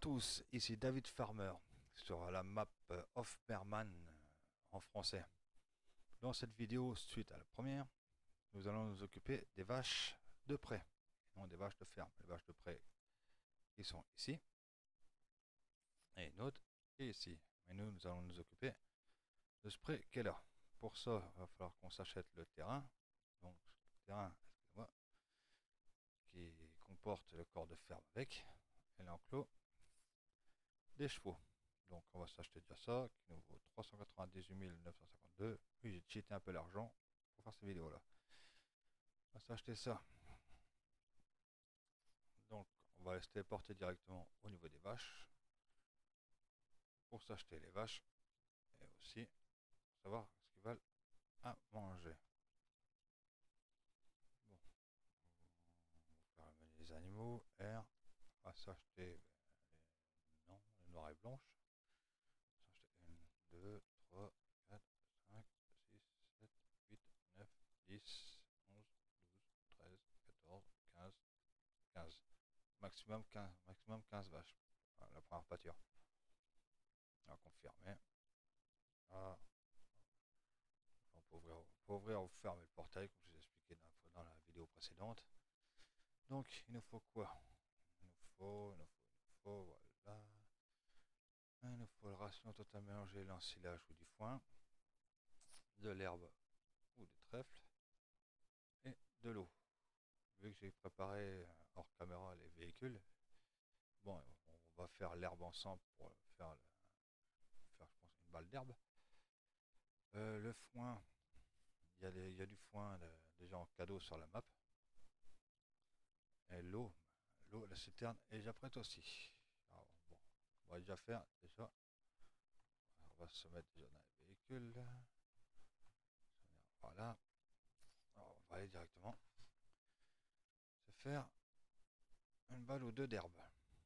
tous, ici David Farmer sur la map of Merman en français. Dans cette vidéo, suite à la première, nous allons nous occuper des vaches de près, non des vaches de ferme. Les vaches de près qui sont ici, et une autre est ici. Mais nous allons nous occuper de ce près qui est là. Pour ça, il va falloir qu'on s'achète le terrain. Donc, le terrain, excusez-moi, qui comporte le corps de ferme avec, et l'enclos des chevaux. Donc on va s'acheter déjà ça, qui nous vaut 398 952. Oui, j'ai cheaté un peu l'argent pour faire ces vidéos là. On va s'acheter ça. Donc on va se téléporter directement au niveau des vaches. Pour s'acheter les vaches. Et aussi pour savoir ce qu'ils veulent à manger. Bon. On va faire le menu des animaux. R. On va s'acheter non, les noires et blanches. On va s'acheter 1, 2, 3, 4, 5, 6, 7, 8, 9, 10, 11, 12, 13, 14, 15, 15. Maximum 15 vaches. La première pâture. On va confirmer. Ah. On peut ouvrir ou fermer le portail, comme je vous ai expliqué dans la vidéo précédente. Donc, il nous faut quoi? Il nous faut, voilà. Il nous faut le ration total mélangé, l'ensilage ou du foin, de l'herbe ou des trèfles, et de l'eau. Vu que j'ai préparé hors caméra les véhicules, bon, on va faire l'herbe ensemble pour faire, je pense, une balle d'herbe. Le foin, il y a du foin déjà en cadeau sur la map. Et la citerne est déjà prête aussi. Alors, bon, on va déjà faire, déjà, on va se mettre déjà dans les véhicules. Voilà. Alors, on va aller directement se faire une balle ou deux d'herbe.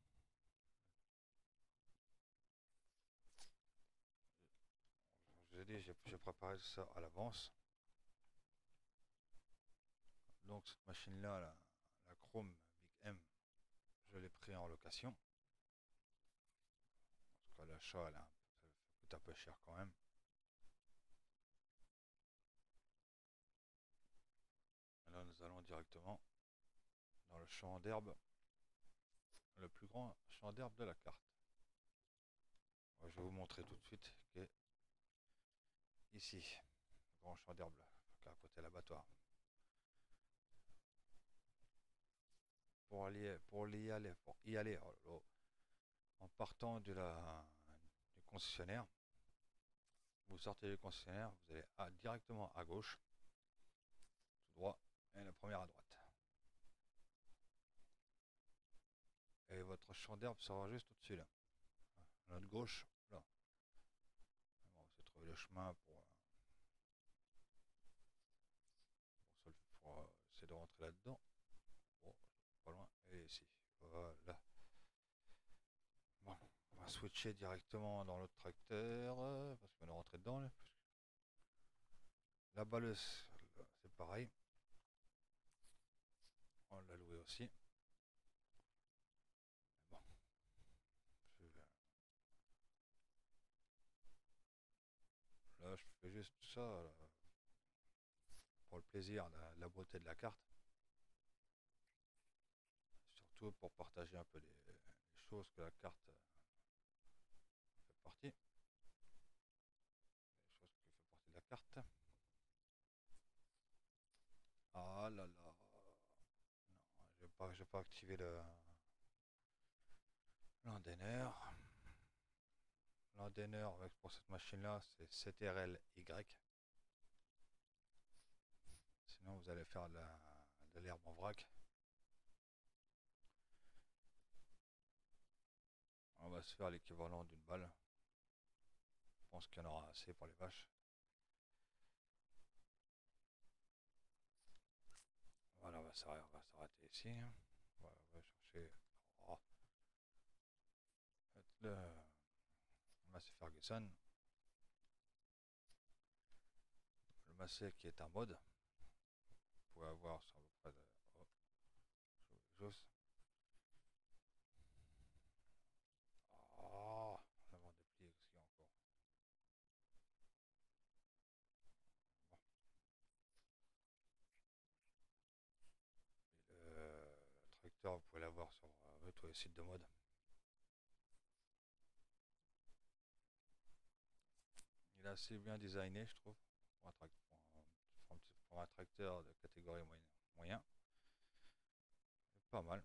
Je vous ai dit, j'ai préparé ça à l'avance. Donc cette machine là, la Chrome Big M, je l'ai pris en location. Parce qu'à l'achat, ça coûte un peu cher quand même. Et là, nous allons directement dans le champ d'herbe, le plus grand champ d'herbe de la carte. Je vais vous montrer tout de suite qui est ici, le grand champ d'herbe là, à côté de l'abattoir. Pour y aller, oh là là, en partant du concessionnaire, vous sortez du concessionnaire, vous allez directement à gauche, tout droit, et la première à droite. Et votre champ d'herbe sera juste au-dessus là. À notre gauche, là. Bon, on va essayer de trouver le chemin pour essayer de rentrer là-dedans. Bon, pas loin. Et ici. Voilà. Bon, on va switcher directement dans l'autre tracteur. Parce qu'on est rentré dedans. Là, la baleuse, c'est pareil. On l'a loué aussi. Bon. Là, je fais juste ça là, pour le plaisir de la beauté de la carte. Surtout pour partager un peu les choses que la carte fait partie. Les choses qui font partie de la carte. Ah là là. Non, je vais pas activer l'anteneur. L'anteneur pour cette machine là, c'est CTRL-Y. Sinon vous allez faire de l'herbe en vrac. On va se faire l'équivalent d'une balle. Je pense qu'il y en aura assez pour les vaches. Voilà, on va s'arrêter ici. Voilà, on va chercher le Massey Ferguson. Le Massey qui est un mode. Vous pouvez avoir sur à peu près de chose. voir sur tous les sites de mode. Il est assez bien designé, je trouve, pour pour un tracteur de catégorie moyen. Pas mal.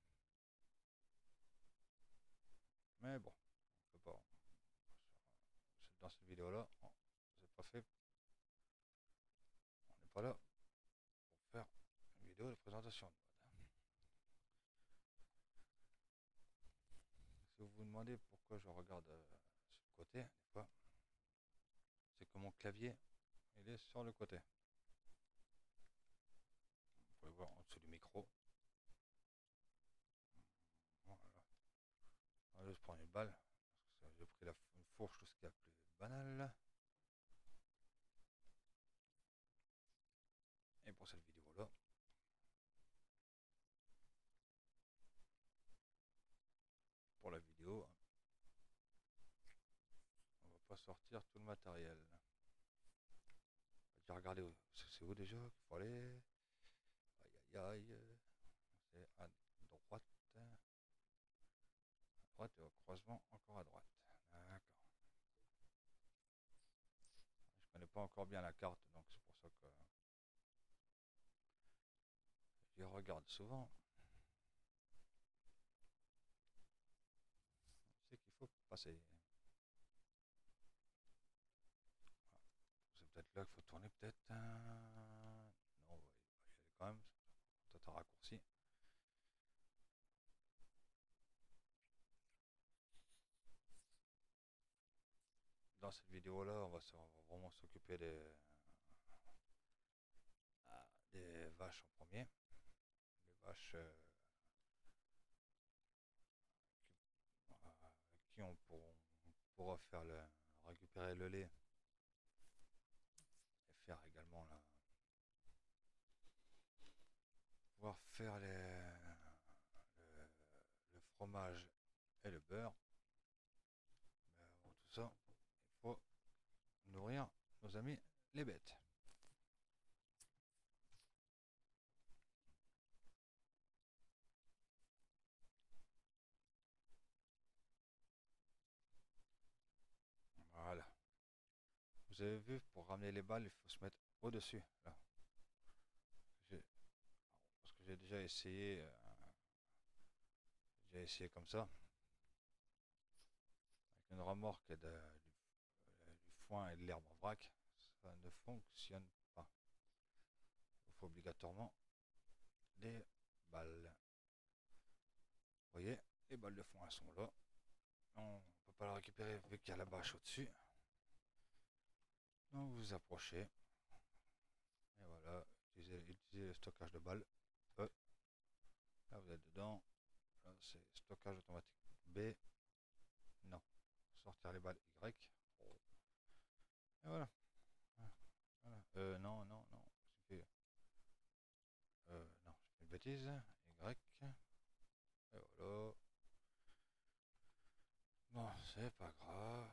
Mais bon, on peut pas. Dans cette vidéo-là, c'est pas fait. On n'est pas là pour faire une vidéo de présentation de mode. Si vous vous demandez pourquoi je regarde sur le côté, des fois, c'est que mon clavier, il est sur le côté. Vous pouvez voir en dessous du micro. Voilà. On va juste prendre une balle. J'ai pris une fourche, tout ce qui est plus banal. Et pour cette vidéo-là, pour la vidéo, on va pas sortir tout le matériel. On va regarder c'est où déjà qu'il faut aller. Aïe aïe aïe. C'est à droite. À droite et au croisement encore à droite. D'accord. Je connais pas encore bien la carte, donc c'est pour ça que je regarde souvent. C'est qu'il faut passer. C'est peut-être là qu'il faut tourner, peut-être. Non, on va y aller quand même. Peut-être un raccourci. Dans cette vidéo-là, on va vraiment s'occuper des vaches en premier. Les vaches qui on pourra faire récupérer le lait et faire également pouvoir faire le fromage et le beurre. Mais avant tout ça, il faut nourrir nos amis les bêtes. Voilà. Vous avez vu, pour ramener les balles, il faut se mettre au-dessus. Là. Parce que j'ai déjà essayé. J'ai essayé comme ça. Avec une remorque et du foin et de l'herbe en vrac. Ça ne fonctionne pas. Il faut obligatoirement des balles. Vous voyez, les balles de foin elles sont là. On ne peut pas la récupérer vu qu'il y a la bâche au-dessus. Donc vous approchez. Et voilà, utilisez le stockage de balles. E. Là vous êtes dedans. Là c'est stockage automatique B. Non. Sortir les balles Y. Et voilà. Voilà. Non, non, non. Non, j'ai fait une bêtise. Y. Et voilà. Bon, c'est pas grave.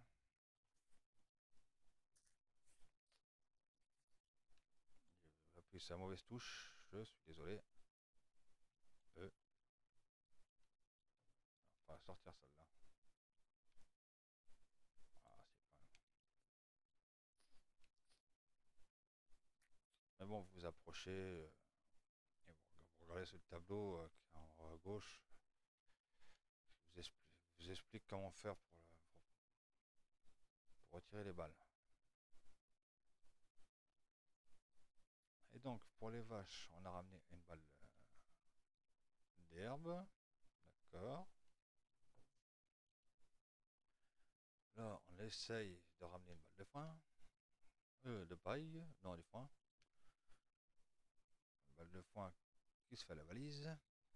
J'ai appuyé sur la mauvaise touche. Je suis désolé. On va sortir celle-là. Ah, c'est pas... Mais bon, vous vous approchez. Et vous regardez sur le tableau qui est en haut à gauche. Je vous explique comment faire pour retirer les balles. Et donc, pour les vaches, on a ramené une balle d'herbe. D'accord. Là, on essaye de ramener une balle de foin. De paille. Non, du foin. Une balle de foin qui se fait la valise.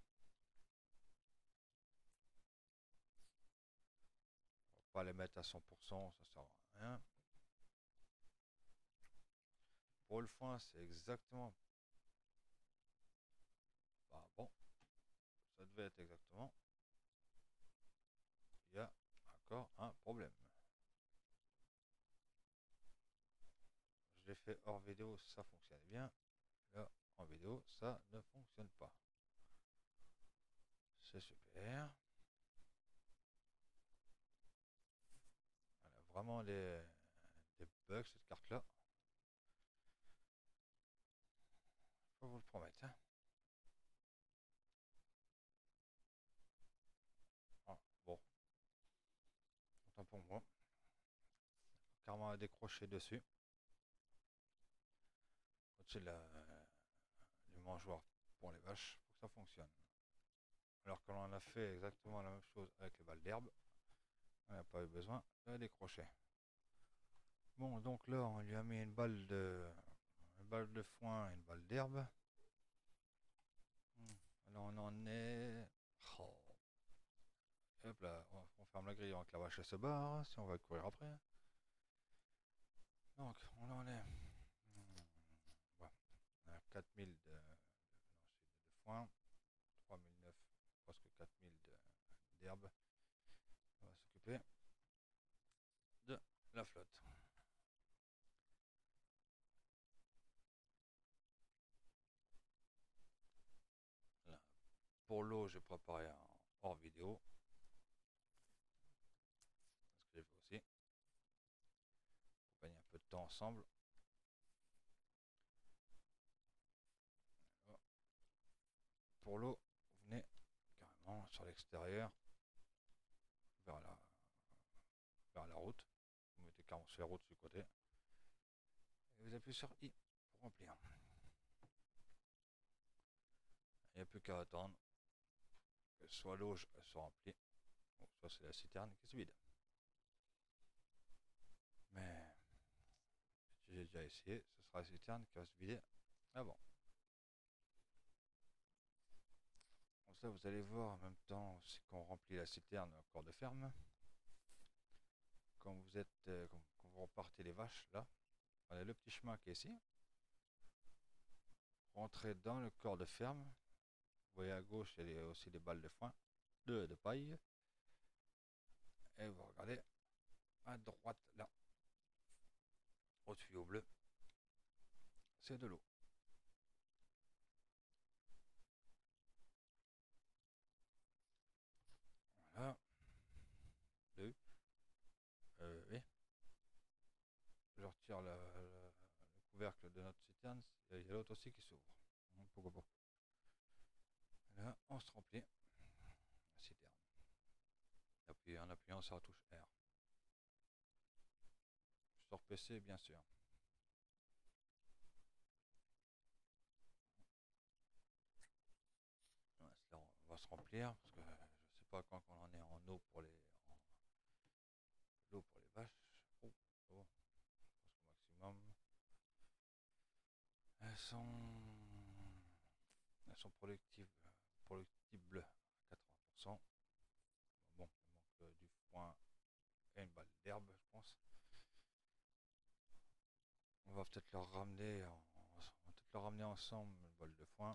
On va pas les mettre à 100%, ça sert à rien. Pour le foin, c'est exactement... Bah, bon, ça devait être exactement. Il y a encore un problème. Je l'ai fait hors vidéo, ça fonctionnait bien. Là, en vidéo, ça ne fonctionne pas. C'est super. Elle a vraiment des bugs cette carte là. Je peux vous le promettre. Hein. Ah, bon, autant pour moi. Carrément à décrocher dessus. Au-dessus du mangeoire pour les vaches pour que ça fonctionne. Alors que l'on a fait exactement la même chose avec les balles d'herbe, on n'a pas eu besoin de décrocher. Bon, donc là, on lui a mis une balle de foin et une balle d'herbe. Là, on en est. Oh. Hop là, on ferme la grille avant que la vache se barre, si on va courir après. Donc, on en est. Ouais, on a 4000 de foin, 3009, presque 4000 d'herbe. On va s'occuper de la flotte. Là. Pour l'eau, j'ai préparé un hors vidéo. Parce que j'ai fait aussi. Pour gagner un peu de temps ensemble. Pour l'eau, vous venez carrément sur l'extérieur, vers la route. Vous mettez carrément sur la route du côté. Et vous appuyez sur I pour remplir. Il n'y a plus qu'à attendre que soit l'eau soit remplie, ou soit c'est la citerne qui se vide. Mais si j'ai déjà essayé, ce sera la citerne qui va se vider avant. Comme ça, vous allez voir en même temps qu'on remplit la citerne au corps de ferme. Quand vous êtes, quand vous repartez les vaches, là, prenez le petit chemin qui est ici. Rentrez dans le corps de ferme. Vous voyez à gauche, il y a aussi des balles de foin, de paille. Et vous regardez à droite, là, au tuyau bleu, c'est de l'eau. Voilà. Deux. Oui. Je retire le couvercle de notre citerne. Il y a l'autre aussi qui s'ouvre. Pourquoi pas. Là, on se remplit la citerne. Et puis en appuyant sur la touche R. Sur PC, bien sûr. Ouais, là, on va se remplir parce que je sais pas quand on en est en eau pour l'eau pour les vaches. Oh, oh. Parce qu'au maximum, elles sont productibles à 80%. Bon, il manque du foin et une balle d'herbe, je pense. On va peut-être leur ramener, ensemble une balle de foin.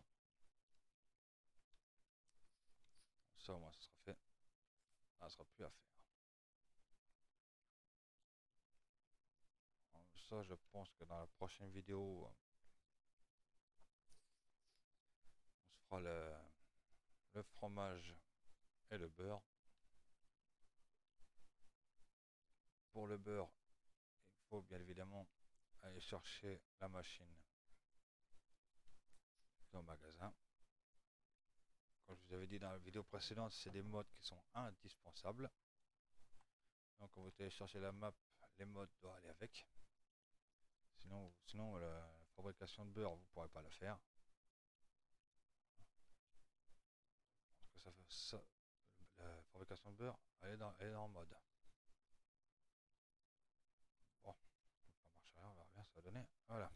Ça au moins ça sera fait. Ça ne sera plus à faire. Ça, je pense que dans la prochaine vidéo, on se fera le fromage et le beurre. Pour le beurre, il faut bien évidemment aller chercher la machine au magasin. Comme je vous avais dit dans la vidéo précédente, c'est des modes qui sont indispensables. Donc quand vous téléchargez la map, les modes doivent aller avec. Sinon la fabrication de beurre, vous ne pourrez pas la faire. Parce que la fabrication de beurre, elle est dans le mode. Bon, ça marche rien, on verra bien, ça va donner. Voilà.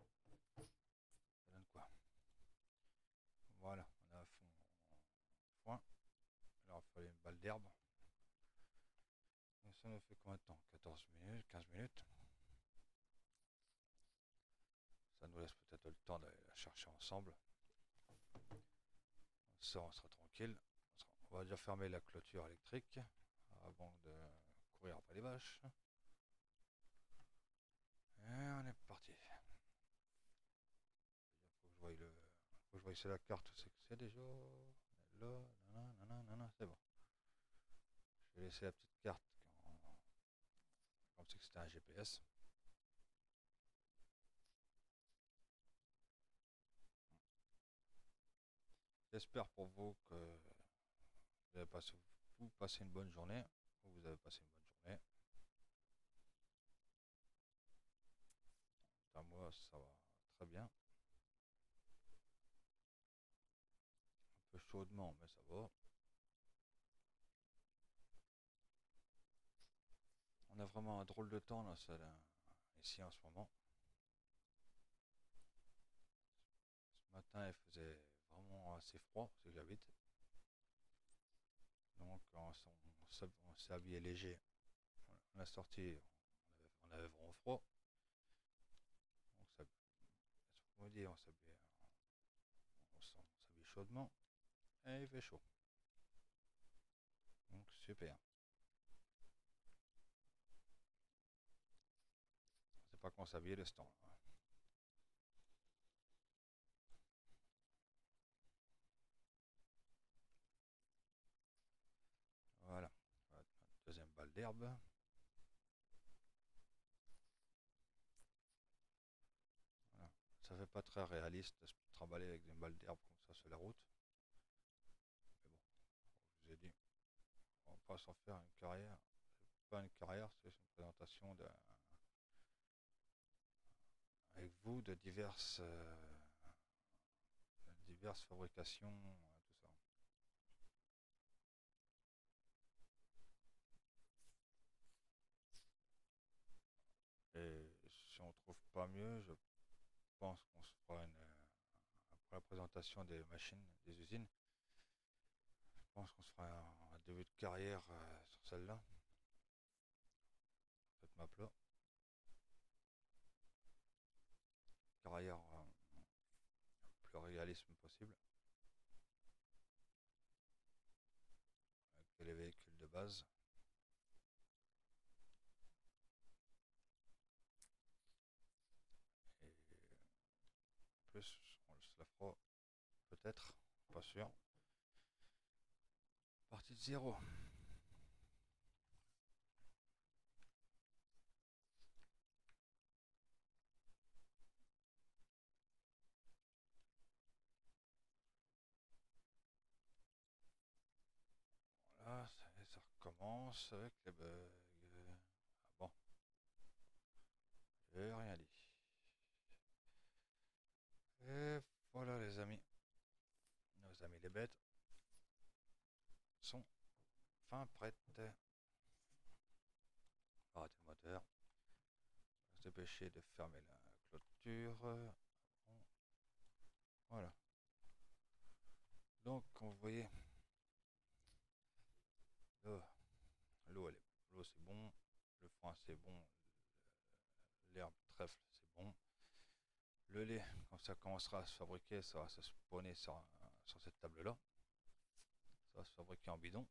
Ça donne quoi? Voilà, on a à fond foin. Alors il fallait une balle d'herbe. Et ça nous fait combien de temps? 14 minutes, 15 minutes. Ça nous laisse peut-être le temps d'aller la chercher ensemble. Ça, on sera tranquille. On va déjà fermer la clôture électrique avant de courir après les vaches. Et on est parti. Il faut que je voie sur la carte où c'est que c'est déjà. Là, C'est bon. Je vais laisser la petite carte comme si c'était un GPS. J'espère pour vous que vous avez passé une bonne journée. Vous avez passé une bonne journée. À moi, ça va très bien. Un peu chaudement, mais ça va. On a vraiment un drôle de temps là, ici en ce moment. Ce matin, il faisait vraiment assez froid, parce que j'habite. Donc, on s'est habillé léger. On a sorti, on avait vraiment froid. Donc, on dit, on s'habille chaudement. Et il fait chaud. Donc, super. C'est pas qu'on s'habille le stand. Voilà. Deuxième balle d'herbe. Voilà. Ça fait pas très réaliste de se trimballer avec une balle d'herbe comme ça sur la route. Mais bon, je vous ai dit, on va pas s'en faire une carrière. C'est pas une carrière, c'est une présentation avec vous de diverses fabrications, tout ça. Et si on trouve pas mieux, je pense qu'on se fera après la présentation des machines, des usines, je pense qu'on se fera un début de carrière sur celle-là, cette map-là. Carrière le plus réalisme possible, avec les véhicules de base. Et en plus, on se la fera peut-être, pas sûr. Partie de zéro. Voilà, ça recommence avec les bugs. Ah bon, j'ai rien dit. Et voilà les amis, nos amis les bêtes sont fin prêtes. Arrêtez le moteur. On va se dépêcher de fermer la clôture. Bon, voilà. Donc, vous voyez, l'eau, l'eau c'est bon, le foin c'est bon, l'herbe trèfle c'est bon. Le lait, quand ça commencera à se fabriquer, ça va se spawner sur cette table-là. Ça va se fabriquer en bidon.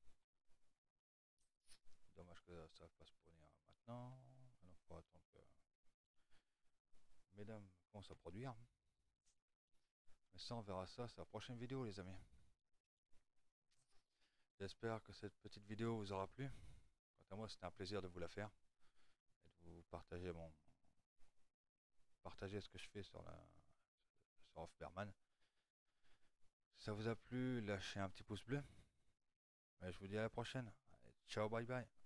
Dommage que ça ne va pas spawner maintenant. Il faut attendre que mesdames commencent à produire. Mais ça, on verra ça, c'est la prochaine vidéo, les amis. J'espère que cette petite vidéo vous aura plu. Quant à moi, c'était un plaisir de vous la faire et de vous partager ce que je fais sur Hoffberman. Si ça vous a plu, lâchez un petit pouce bleu. Et je vous dis à la prochaine. Allez, ciao, bye bye.